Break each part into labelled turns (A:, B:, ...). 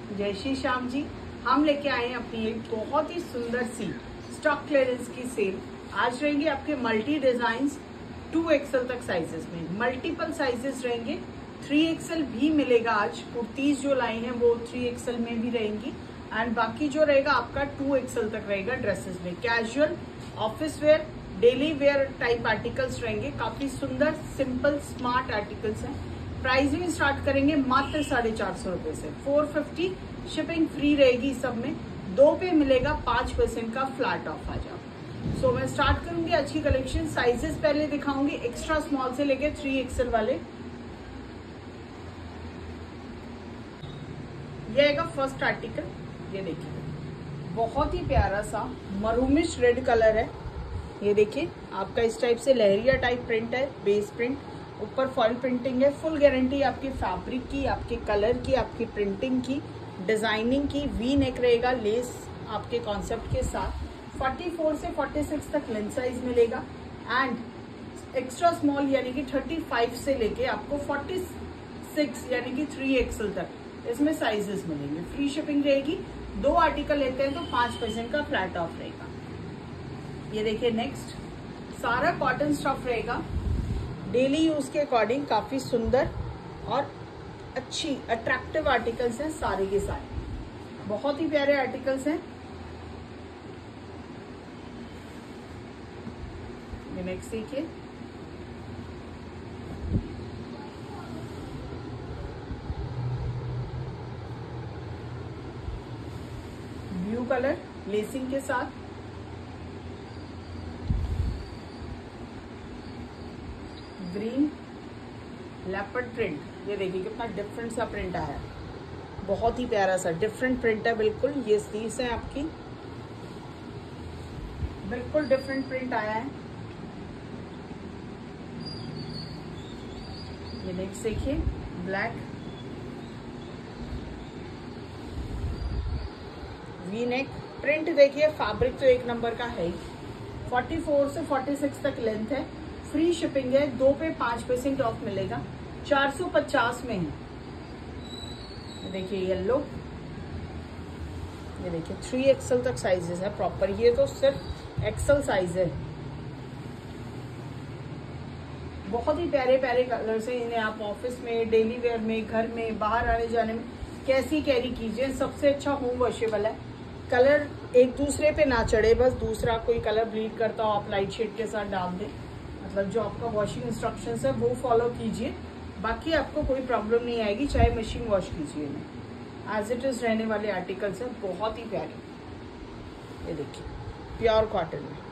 A: जय श्री श्याम जी। हम लेके आए हैं अपनी एक बहुत ही सुंदर सी स्टॉक क्लियरेंस की सेल। आज रहेंगे आपके मल्टी डिजाइन्स 2XL तक साइजेस में, मल्टीपल साइजेस रहेंगे। 3XL भी मिलेगा। आज कुर्तीज जो लाई हैं वो 3XL में भी रहेंगी एंड बाकी जो रहेगा आपका 2XL तक रहेगा। ड्रेसेस में casual, office wear, daily wear type articles रहेंगे। काफी सुंदर, सिंपल, स्मार्ट आर्टिकल्स हैं। प्राइसिंग स्टार्ट करेंगे मात्र 450 रुपए से। 450 शिपिंग फ्री रहेगी। सब में 2 पे मिलेगा 5% का फ्लैट ऑफ आ जाओ। सो मैं स्टार्ट करूंगी आज की कलेक्शन। साइजेस पहले दिखाऊंगी एक्स्ट्रा स्मॉल से लेके 3XL वाले। ये आएगा फर्स्ट आर्टिकल। ये देखिए बहुत ही प्यारा सा मरूमिश रेड कलर है। ये देखिए आपका इस टाइप से लहरिया टाइप प्रिंट है, बेस प्रिंट, ऊपर फॉइल प्रिंटिंग है। फुल गारंटी आपकी फैब्रिक की, आपके कलर की, आपकी प्रिंटिंग की, डिजाइनिंग की। वी नेक रहेगा लेस आपके कॉन्सेप्ट के साथ। 44 से 46 तक लेंथ साइज मिलेगा एंड एक्स्ट्रा स्मॉल यानी कि 35 से लेके आपको 46 यानी कि 3XL तक इसमें साइजेस मिलेंगे। फ्री शिपिंग रहेगी। 2 आर्टिकल लेते हैं तो 5% का फ्लैट ऑफ रहेगा। ये देखिए नेक्स्ट, सारा कॉटन स्टफ रहेगा। डेली यूज के अकॉर्डिंग काफी सुंदर और अच्छी अट्रैक्टिव आर्टिकल्स हैं सारे के सारे। बहुत ही प्यारे आर्टिकल्स हैं। ये नेक्स्ट देखिए, ब्लू कलर लेसिंग के साथ, ग्रीन लेपर्ड प्रिंट। ये देखिए कितना डिफरेंट सा प्रिंट आया है। बहुत ही प्यारा सा डिफरेंट प्रिंट है बिल्कुल। ये स्लीव्स है आपकी, बिल्कुल डिफरेंट प्रिंट आया है। ये नेक्स्ट देखिए ब्लैक वी नेक प्रिंट। देखिए फैब्रिक तो एक नंबर का है ही। 44 से 46 तक लेंथ है। फ्री शिपिंग है। 2 पे 5% ऑफ मिलेगा। 450 में है। ये देखिए येलो, ये देखिए 3XL तक साइजेस है प्रॉपर। ये तो सिर्फ XL साइज है। बहुत ही प्यारे प्यारे कलर्स हैं। इन्हें आप ऑफिस में, डेली वेयर में, घर में, बाहर आने जाने में कैसी कैरी कीजिए। सबसे अच्छा होम वॉशेबल है। कलर एक दूसरे पे ना चढ़े, बस दूसरा कोई कलर ब्लीड करता हो आप लाइट शेड के साथ डाल दें। मतलब जो आपका वॉशिंग इंस्ट्रक्शंस है वो फॉलो कीजिए, बाकी आपको कोई प्रॉब्लम नहीं आएगी। चाहे मशीन वॉश कीजिए ना, एज इट इज रहने वाले आर्टिकल्स है। बहुत ही प्यारे। ये देखिए प्योर कॉटन में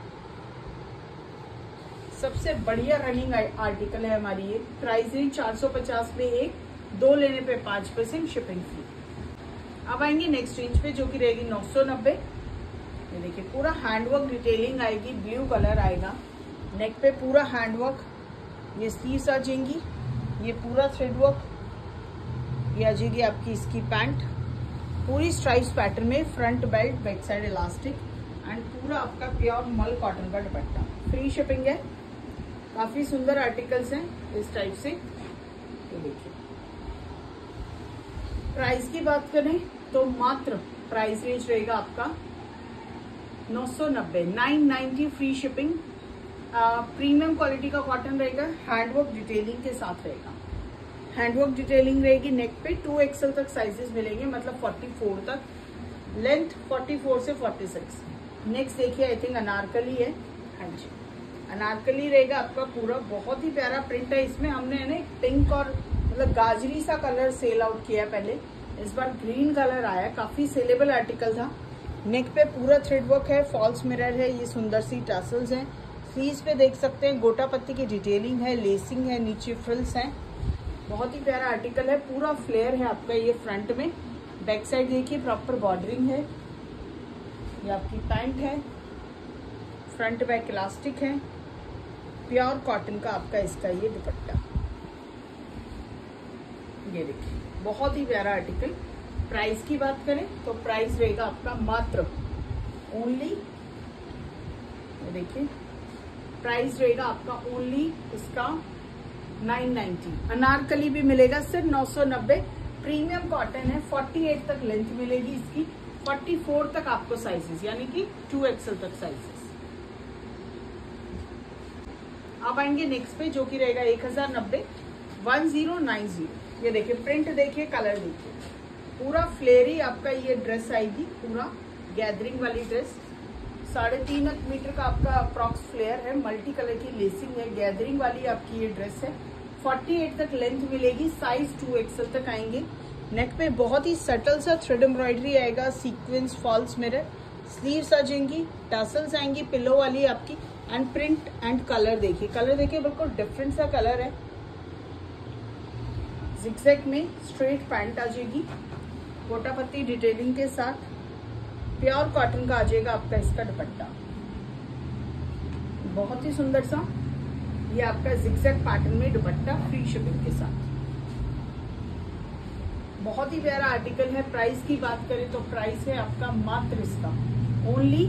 A: सबसे बढ़िया रनिंग आर्टिकल है हमारी ये। प्राइस रेंज 450 में एक, 2 लेने पे 5% शिपिंग फ्री। अब आएंगे नेक्स्ट रेंज पे जो कि रहेगी 990। ये देखिए पूरा हैंडवर्क डिटेलिंग आएगी। ब्लू कलर आएगा। नेक पे पूरा हैंडवर्क। ये स्लीव्स आ जाएंगी। ये पूरा थ्रेडवर्क। ये आ जाएगी आपकी इसकी पैंट पूरी स्ट्राइप्स पैटर्न में। Front belt, back side elastic and पूरा आपका प्योर मल कॉटन का दुपट्टा। फ्री शिपिंग है। काफी सुंदर आर्टिकल्स हैं इस टाइप से। ये देखिए प्राइस की बात करें तो मात्र प्राइस रेंज रहेगा आपका 990, 990 फ्री शिपिंग। प्रीमियम क्वालिटी का कॉटन रहेगा। हैंडवर्क डिटेलिंग के साथ रहेगा। हैंडवर्क डिटेलिंग रहेगी। नेक पे 2XL तक साइजेस मिलेंगे, मतलब 44 तक। लेंथ 44 से 46। नेक्स्ट देखिए आई थिंक अनारकली है। हाँ जी अनारकली रहेगा आपका पूरा। बहुत ही प्यारा प्रिंट है। इसमें हमने ना पिंक और मतलब गाजरी सा कलर सेल आउट किया है पहले। इस बार ग्रीन कलर आया। काफी सेलेबल आर्टिकल था। नेक पे पूरा थ्रेडवर्क है, फॉल्स मिरर है, ये सुंदर सी टैसल्स हैं। स्लीव्स पे देख सकते हैं गोटा पत्ती की डिटेलिंग है, लेसिंग है, नीचे फ्रिल्स हैं। बहुत ही प्यारा आर्टिकल है। पूरा फ्लेयर है आपका ये फ्रंट में। बैक साइड देखिए प्रॉपर बॉर्डरिंग है। ये आपकी पैंट है। फ्रंट बैक इलास्टिक है। प्योर कॉटन का आपका इसका ये दुपट्टा। ये देखिए बहुत ही प्यारा आर्टिकल। प्राइस की बात करें तो प्राइस रहेगा आपका मात्र ओनली, देखिए प्राइस रहेगा आपका ओनली इसका 990। अनारकली भी मिलेगा सिर्फ 990। प्रीमियम कॉटन है, 48 तक लेंथ मिलेगी इसकी, 44 तक आपको साइजेस, यानी कि 2XL तक साइजेस। अब आएंगे नेक्स्ट पे जो कि रहेगा 1090, 1090। ये देखिए प्रिंट देखिए, कलर देखिए, पूरा फ्लेरी आपका ये ड्रेस आएगी, पूरा गैदरिंग वाली ड्रेस। 3.5 मीटर का आपका अप्रॉक्स फ्लेयर है, मल्टी कलर की लेसिंग है, गैदरिंग वाली आपकी ये ड्रेस है। 48 तक लेंथ मिलेगी, साइज 2XL तक आएंगे। नेक पे बहुत ही सटल सा थ्रेड एम्ब्रॉयडरी आएगा, सीक्वेंस फॉल्स मिरर, स्लीव्स आ जाएंगी, टसल्स आएंगी पिलो वाली आपकी, एंड प्रिंट एंड कलर देखिए, कलर देखिए बिल्कुल डिफरेंट सा कलर है। जिगजैग में स्ट्रेट पैंट आ जाएगी, गोटा पत्ती डिटेलिंग के साथ, प्योर कॉटन का आ जाएगा आपका इसका दुपट्टा, बहुत ही सुंदर सा ये आपका जिगजैग पैटर्न में दुपट्टा, फ्री शिपिंग के साथ। बहुत ही प्यारा आर्टिकल है। प्राइस की बात करें तो प्राइस है आपका मात्र इसका ओनली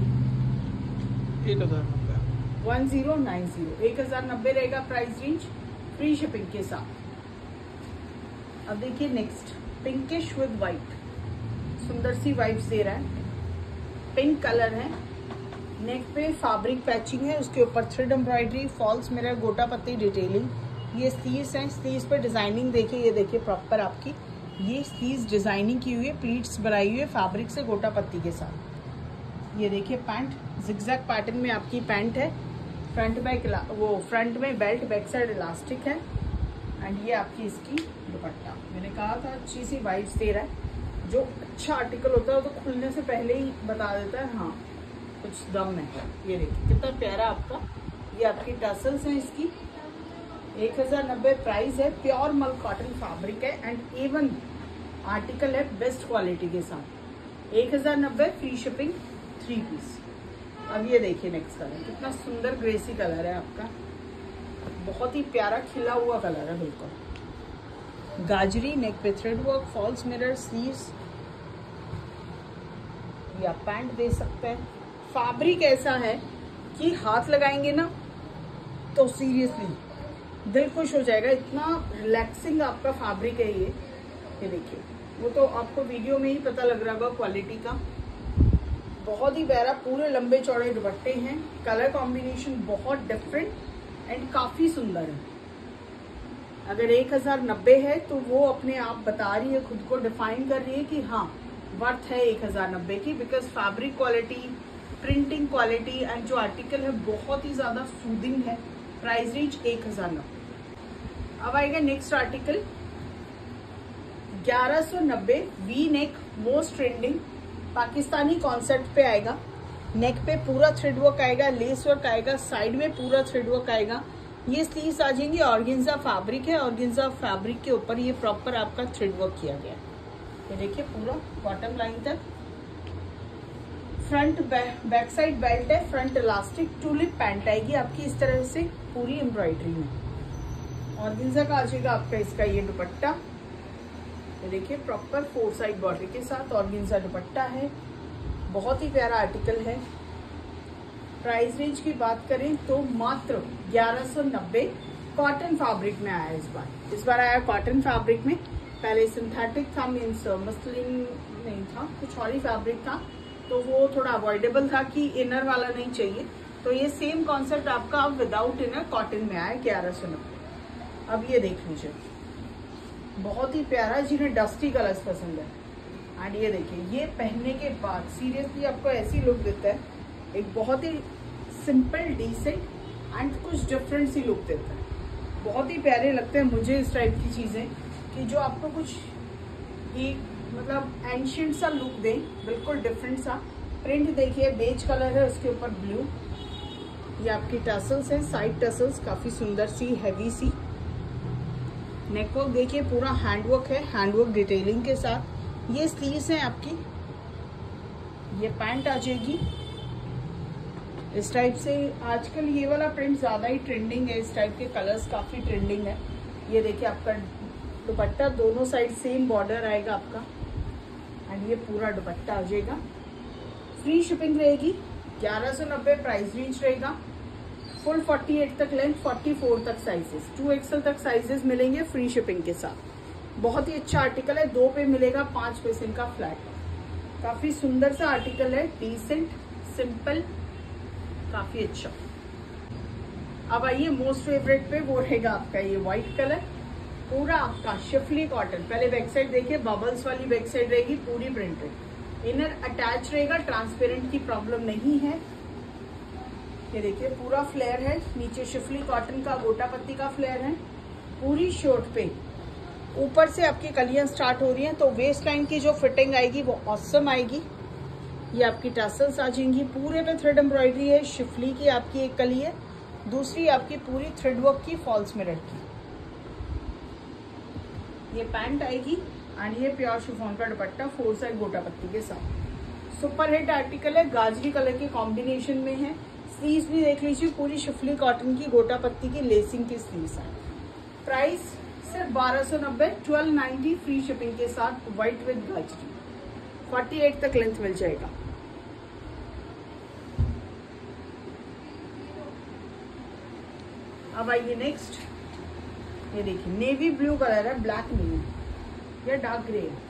A: 1090, 1090 रहेगा प्राइस रेंज, फ्री शिपिंग के साथ। अब देखिए नेक्स्ट, पिंकिश विद व्हाइट, सुंदर सी वाइब्स दे रहा है, पिंक कलर है। नेक पे फैब्रिक पैचिंग है, उसके ऊपर थ्रेड एम्ब्रॉयडरी, फॉल्स मिरर, गोटा पत्ती डिटेलिंग। ये स्लीव्स हैं, स्लीव्स पे डिजाइनिंग देखिए, ये देखिए प्रॉपर आपकी ये स्लीव्स डिजाइनिंग की हुई है, प्लीट्स बनाई हुई है फैब्रिक से गोटा पत्ती के साथ। ये देखिए पैंट जिगजैग पैटर्न में आपकी पैंट है, फ्रंट बैक वो फ्रंट में बेल्ट, बैक साइड इलास्टिक है, एंड ये आपकी इसकी दुपट्टा। मैंने कहा था अच्छी सी वाइब्स दे रहा है। जो अच्छा आर्टिकल होता है तो खुलने से पहले ही बता देता है हाँ कुछ दम है। ये देखिए कितना प्यारा आपका, ये आपकी टसल्स हैं इसकी, 1090 प्राइस है, प्योर मल कॉटन फैब्रिक है, एंड A1 आर्टिकल है बेस्ट क्वालिटी के साथ। 1090 फ्री शिपिंग, 3 पीस। अब ये देखिए नेक्स्ट कलर, कितना सुंदर ग्रेसी कलर है आपका, बहुत ही प्यारा खिला हुआ कलर है बिल्कुल। गाजरी, नेक पे thread work, falls mirror, sleeves, या पैंट दे सकते हैं। फैब्रिक ऐसा है कि हाथ लगाएंगे ना तो सीरियसली दिल खुश हो जाएगा, इतना रिलैक्सिंग आपका फैब्रिक है ये देखिए। वो तो आपको वीडियो में ही पता लग रहा होगा क्वालिटी का। बहुत ही प्यारा पूरे लंबे चौड़े दुपट्टे हैं, कलर कॉम्बिनेशन बहुत डिफरेंट एंड काफी सुंदर है। अगर 1090 है तो वो अपने आप बता रही है, खुद को डिफाइन कर रही है कि हाँ वर्थ है 1090 की, because fabric quality, printing quality and जो आर्टिकल है बहुत ही ज्यादा सूदिंग है। Price range 1090। अब आएगा next article 1190, V neck, most trending, Pakistani concept पे आएगा। नेक पे पूरा थ्रेड वर्क आएगा, लेस वर्क आएगा, साइड में पूरा थ्रेड वर्क आएगा। ये स्लीव्स आ जाएंगी, ऑर्गेन्जा फैब्रिक है, ऑर्गेन्जा फैब्रिक के ऊपर ये प्रॉपर आपका थ्रेड वर्क किया गया है। ये देखिए पूरा बॉटम लाइन तक, फ्रंट बैक साइड बेल्ट है, फ्रंट इलास्टिक, टूलिप पैंट आएगी आपकी इस तरह से पूरी एम्ब्रॉयडरी में। ऑर्गेन्जा का आ जाएगा आपका इसका ये दुपट्टा, ये देखिए प्रॉपर 4 साइड बॉर्डर के साथ ऑर्गेन्जा दुपट्टा है, बहुत ही प्यारा आर्टिकल है। प्राइस रेंज की बात करें तो मात्र 1190 कॉटन फैब्रिक में आया इस बार आया कॉटन फैब्रिक में। पहले सिंथेटिक था, मीन्स मसलिन नहीं था, कुछ और ही फैब्रिक था, तो वो थोड़ा अवॉइडेबल था कि इनर वाला नहीं चाहिए, तो ये सेम कॉन्सेप्ट आपका अब विदाउट इनर कॉटन में आया 1190। अब ये देख लीजिए बहुत ही प्यारा, जिन्हें डस्टी कलर्स पसंद है। एंड ये देखिए ये पहनने के बाद सीरियसली आपको ऐसी लुक देता है, एक बहुत ही सिंपल डिसेंट एंड कुछ डिफरेंट सी लुक देता है। बहुत ही प्यारे लगते हैं मुझे इस टाइप की चीजें कि जो आपको कुछ एक मतलब एंशियंट सा लुक दे, बिल्कुल डिफरेंट सा। प्रिंट देखिए बेज कलर है, उसके ऊपर ब्लू, ये आपकी टसल्स है, साइड टसल्स काफी सुंदर सी हैवी सी। नेकवर्क देखिए पूरा हैंडवर्क है, हैंडवर्क डिटेलिंग के साथ। ये स्लीव्स हैं आपकी, ये पैंट आ जाएगी इस टाइप से। आजकल ये वाला प्रिंट ज्यादा ही ट्रेंडिंग है, इस टाइप के कलर्स काफी ट्रेंडिंग है। ये देखिए आपका दुपट्टा दोनों साइड सेम बॉर्डर आएगा आपका, एंड ये पूरा दुपट्टा आ जाएगा। फ्री शिपिंग रहेगी, 1190 प्राइस रेंज रहेगा। फुल 48 तक लेंथ, 44 तक साइजेस, 2XL तक साइजेस मिलेंगे फ्री शिपिंग के साथ। बहुत ही अच्छा आर्टिकल है, 2 पे मिलेगा 5% का फ्लैट। काफी सुंदर सा आर्टिकल है, डिसेंट, सिंपल, काफी अच्छा। अब आइए मोस्ट फेवरेट पे, वो रहेगा आपका ये व्हाइट कलर, पूरा आपका शिफली कॉटन। पहले बैक साइड देखिए, बबल्स वाली बैक साइड रहेगी, पूरी प्रिंटेड, इनर अटैच रहेगा, ट्रांसपेरेंट की प्रॉब्लम नहीं है। ये देखिए पूरा फ्लेयर है, नीचे शिफली कॉटन का गोटा पत्ती का फ्लेयर है, पूरी शर्ट पे ऊपर से आपकी कलियां स्टार्ट हो रही हैं, तो वेस्ट लाइन की जो फिटिंग आएगी वो ऑसम आएगी। ये आपकी टसल्स आ जाएंगी, पूरे पे थ्रेड एम्ब्रॉयडरी है, शिफली की आपकी एक कली है, दूसरी आपकी पूरी थ्रेड वर्क की फॉल्स मिरर की। ये पैंट आएगी एंड ये प्योर शिफॉन का दुपट्टा 4 साइड गोटा पत्ती के साथ। सुपर हिट आर्टिकल है, गाजरी कलर के कॉम्बिनेशन में है। स्लीव्स भी देख लीजिए, पूरी शिफली कॉटन की गोटा पत्ती की लेसिंग की स्लीव्स है। प्राइस सिर्फ 1290, 1290 फ्री शिपिंग के साथ, व्हाइट विद गाजरी, 48 तक लेंथ मिल जाएगा। अब आइए नेक्स्ट, ये देखिए नेवी ब्लू कलर है, ब्लैक नहीं है, या डार्क ग्रे है,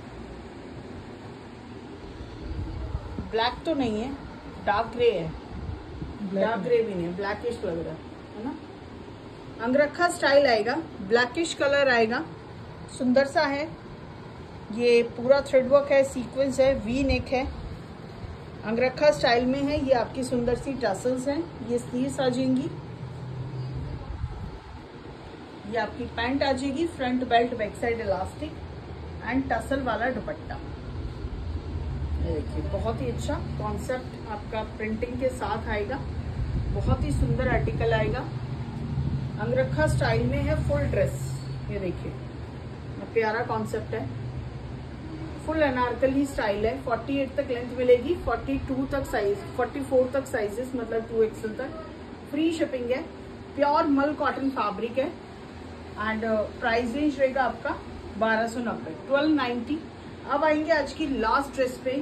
A: ब्लैक तो नहीं है, डार्क ग्रे है, डार्क ग्रे भी नहीं है, ब्लैकिश लग रहा है ना। अंगरखा स्टाइल आएगा, ब्लैकिश कलर आएगा, सुंदर सा है। ये पूरा थ्रेड वर्क है, सीक्वेंस है, वी नेक है, अंगरखा स्टाइल में है। ये आपकी सुंदर सी टसल्स हैं, ये स्लीव्स आ जाएंगी, ये आपकी पैंट आ जाएगी, front belt, back side elastic and tassel वाला दुपट्टा। ये देखिए बहुत ही अच्छा कॉन्सेप्ट आपका प्रिंटिंग के साथ आएगा, बहुत ही सुंदर आर्टिकल आएगा, अंगरखा स्टाइल में है, फुल ड्रेस। ये देखिए प्यारा कॉन्सेप्ट है, फुल अनारकली स्टाइल है, 48 तक लेंथ मिलेगी, 42 तक साइज, 44 तक साइजेस, मतलब 2XL तक। फ्री शिपिंग है, प्योर मल कॉटन फैब्रिक है एंड प्राइस रेंज रहेगा आपका 1290, 1290। अब आएंगे आज की लास्ट ड्रेस पे,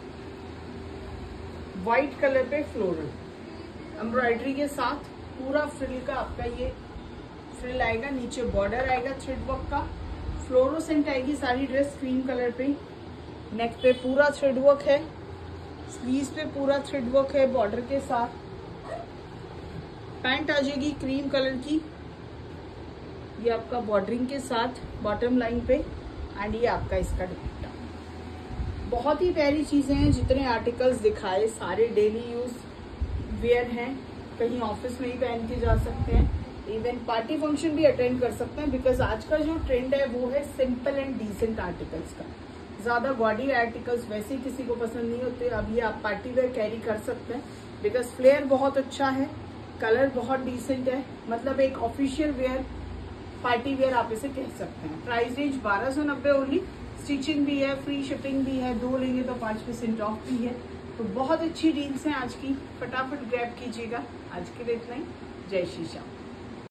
A: व्हाइट कलर पे फ्लोरल एम्ब्रॉयडरी के साथ, पूरा फ्रिल का आपका ये फ्रिल आएगा, नीचे बॉर्डर आएगा थ्रेड वर्क का, फ्लोरोसेंट आएगी सारी ड्रेस क्रीम कलर पे, नेक पे पूरा थ्रेड वर्क है, स्लीव्स पे पूरा थ्रेड वर्क है बॉर्डर के साथ, पैंट आ जाएगी क्रीम कलर की, ये आपका बॉर्डरिंग के साथ बॉटम लाइन पे एंड ये आपका इसका दुपट्टा। बहुत ही प्यारी चीजें हैं, जितने आर्टिकल्स दिखाए सारे डेली यूज वेयर हैं, कहीं ऑफिस में ही पहन के जा सकते हैं, इवन पार्टी फंक्शन भी अटेंड कर सकते हैं, बिकॉज आज का जो ट्रेंड है वो है सिंपल एंड डिसेंट आर्टिकल्स का। ज्यादा गॉडी आर्टिकल्स वैसे किसी को पसंद नहीं होते, अब ये आप पार्टी वेयर कैरी कर सकते हैं, बिकॉज फ्लेयर बहुत अच्छा है, कलर बहुत डिसेंट है, मतलब एक ऑफिशियल वेयर, पार्टी वेयर आप इसे कह सकते हैं। प्राइस रेंज 1290 ओनली, स्टिचिंग भी है, फ्री शिपिंग भी है, 2 लेंगे तो 5% ऑफ भी है, तो बहुत अच्छी डील्स हैं आज की, फटाफट ग्रैब कीजिएगा। आज के लिए इतना ही, जय श्री श्याम।